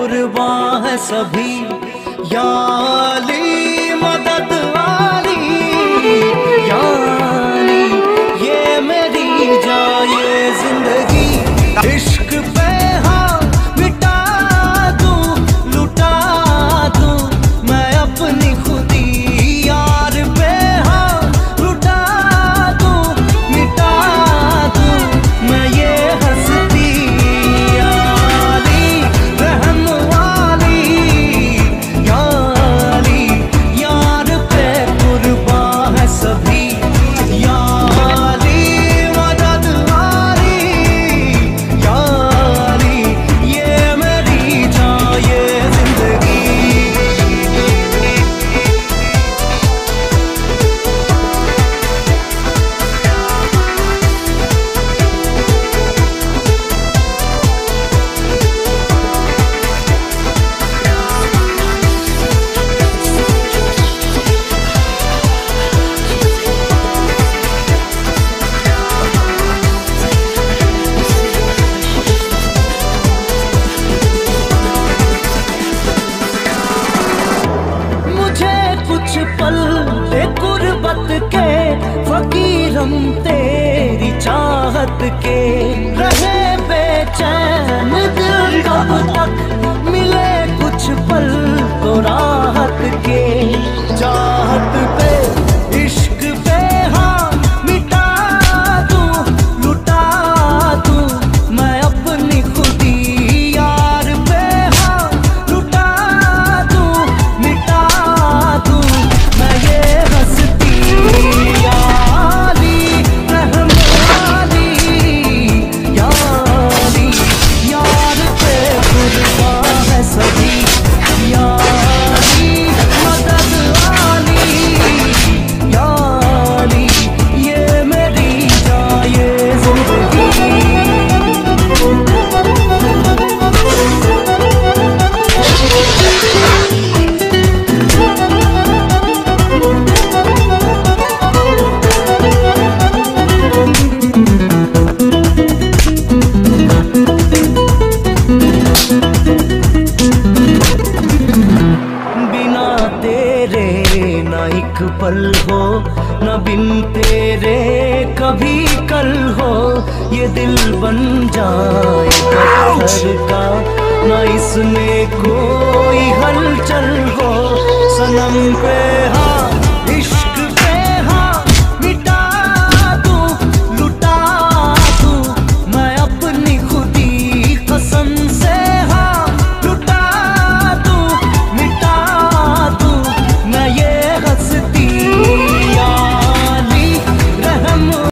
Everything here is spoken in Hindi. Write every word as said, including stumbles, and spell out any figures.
कुर्बान है सभी, या अली मदद वाली, या अली ये मेरी जाए जिंदगी। इश्क पे हाँ मिटा दूं, लुटा दूं मैं अपनी खुदी, यार पे हाँ लुटा दूं, मिटा दूं मैं ये हंसती। या अली रहम वाली, या अली यार पे कुर्बान है सभी, या अली मदद वाली, या अली ये मेरी जाए जिंदगी। मुझे कुछ पल दे गुर्बत के, फकीरम तेरी चाहत के, रहे बेचैन दिल कब तक, मिले कुछ पल तो राहत के। चाहत पे इश्क पे हाँ मिटा दूं, लुटा दूं मैं अपनी खुदी, यार पे हाँ लुटा दूं, मिटा दूं मैं ये हंसती। या अली रहम वाली, या अली यार पे कुर्बान है सभी, या अली मदद वाली, या अली ये मेरी जाए जिंदगी। बिना तेरे ना एक पल हो, न बिन तेरे कभी कल हो, ये दिल बन जाए पत्थर का, न इसमें कोई हलचल हो। सनम पे